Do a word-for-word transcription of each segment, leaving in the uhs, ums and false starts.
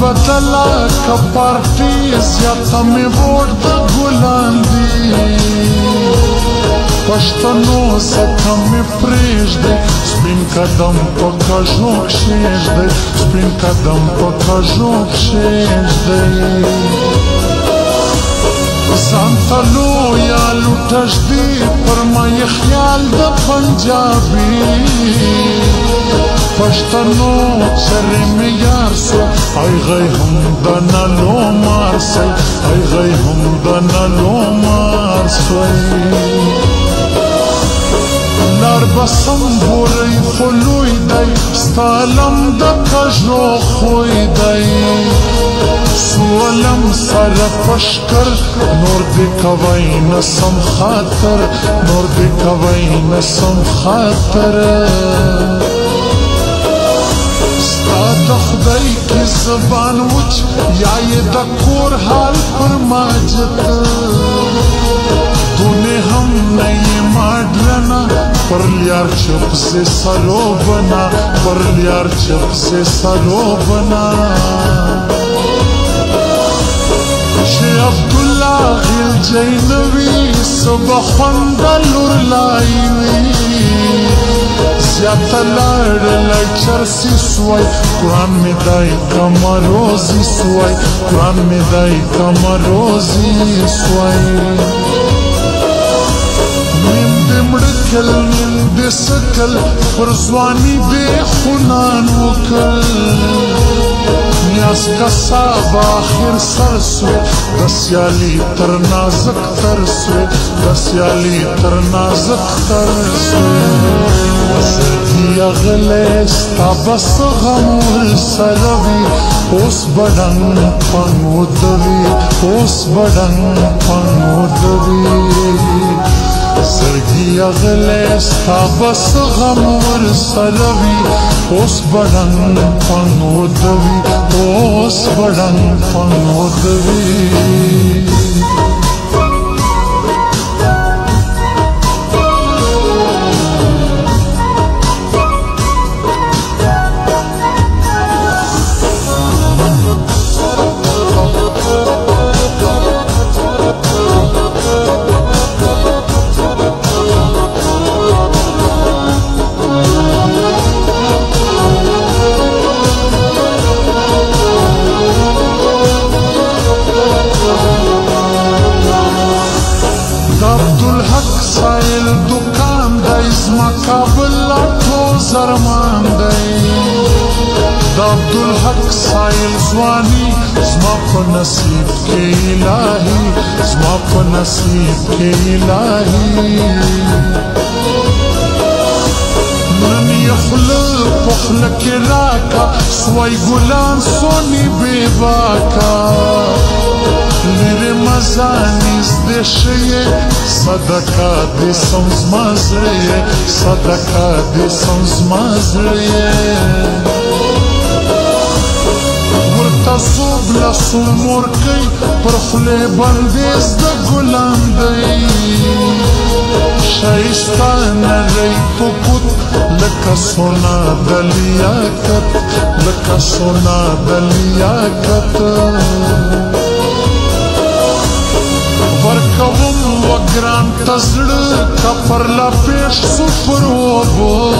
بدلا کا پارٹی زیادہ میں ووٹ دا گلان دی پشتنو سکھا میں پریش دے سپین قدم پکا جھوک شیش دے سپین قدم پکا جھوک شیش دے زانتا لو یا لوٹش دی پرمائی خیال دا پنجابی پشتنو چرے میں یار سو آئی غی ہم دا نالو مار سو آئی غی ہم دا نالو مار سو لار بسم بوری خلوی دی ستالم دا کجو خوی دی سوالم سر پشکر نور دی کوئی نسم خاطر نور دی کوئی نسم خاطر ستا دا خدای کی زبان وچ یا یہ دا کور حال پر ماجت تونے ہم نئی ماڈلنا پر لیار چپ سے سلو بنا پر لیار چپ سے سلو بنا شی عبداللہ غیل جینوی صبح خوندل ارلائی وی زیادہ لڑ لچر سی سوائی قرآن میں دائی کمروزی سوائی قرآن میں دائی کمروزی سوائی مڑکل نیند سکل پرزوانی بے خنان وکل نیاز کا ساب آخر سر سوے دسیالی تر نازک تر سوے دسیالی تر نازک تر سوے وزردی اغلیستا بس غمور سروی اوس بڑنگ پنگو دوی اوس بڑنگ پنگو دوی زرگی اغلیستا بس غمور سروی اوس بڑنگ پنگو دوی اوس بڑنگ پنگو دوی عبدالحق سائل زوانی زما پا نصیب کے الہی زما پا نصیب کے الہی ننی اخل پخل کے راکا سوائی گلان سونی بے باکا لیرے مزانیز دے شیئے صدقہ دے سمز مازرے صدقہ دے سمز مازرے تصوب لسومور کئی پر خلے بندیز دا گلان دی شایستان رئی پکت لکا سونا دلیاکت لکا سونا دلیاکت ورکوم وگران تزڑ کپر لپیش سپر وبو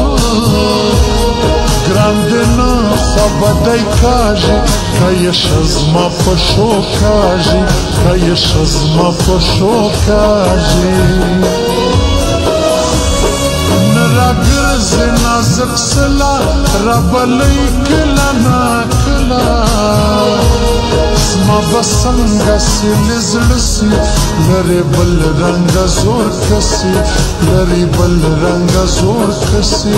گراندنا خواب دای کاجی کایش از ما پشو کاجی کایش از ما پشو کاجی نراگرز نازک سلا ربلی کلا ناکلا سما بسنگا سی لزلسی لری بل رنگ زور کسی لری بل رنگ زور کسی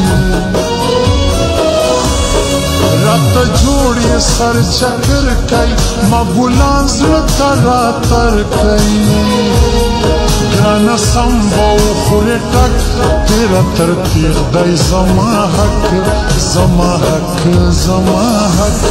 رات جوڑی سر چکر کئی مبولان زلتا راتر کئی گرانا سمبو خوری ٹک تیرا ترتیغ دائی زما حق زما حق زما حق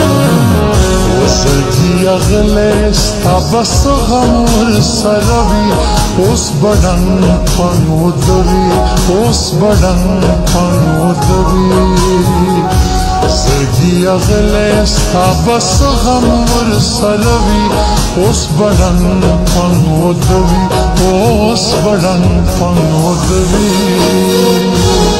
وزرگی اغلیستا بس غمور سروی اوس بڑنگ پنو دوی اوس بڑنگ پنو دوی زرگی رغلی ستا بس غم ورسره وي اوس به ړنګ پنګو د وي اوس به ړنګ پنګو د وي